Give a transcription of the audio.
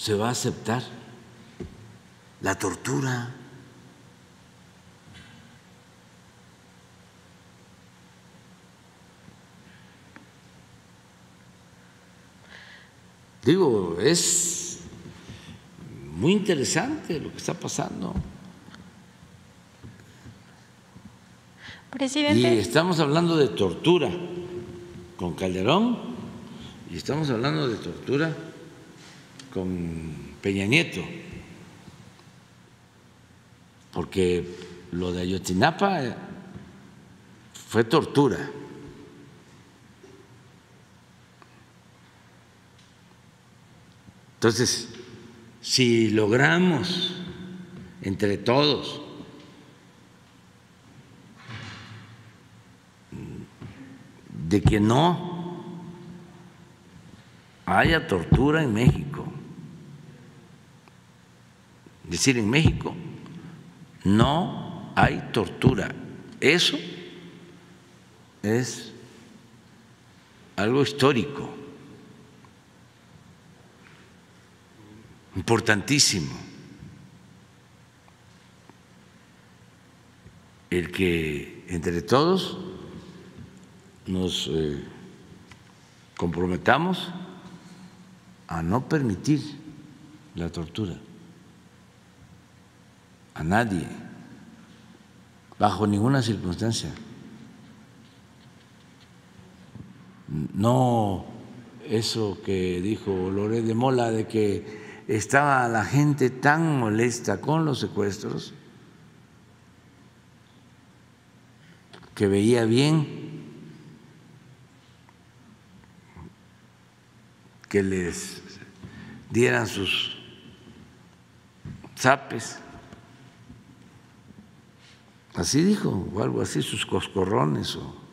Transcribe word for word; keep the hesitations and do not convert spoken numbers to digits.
se va a aceptar la tortura. Digo, es muy interesante lo que está pasando. Presidente. Y estamos hablando de tortura con Calderón y estamos hablando de tortura con Peña Nieto, porque lo de Ayotzinapa fue tortura. Entonces, si logramos entre todos de que no haya tortura en México, es decir, en México no hay tortura, eso es algo histórico, importantísimo, el que entre todos nos eh, comprometamos a no permitir la tortura a nadie, bajo ninguna circunstancia. No eso que dijo Loret de Mola de que estaba la gente tan molesta con los secuestros que veía bien que les dieran sus zapes, así dijo, o algo así, sus coscorrones o